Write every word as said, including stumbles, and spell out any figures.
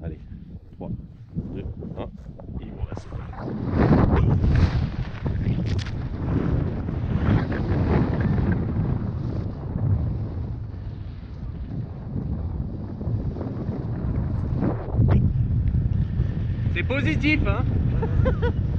Allez, trois, deux, un, et voilà, c'est parti. C'est positif, hein.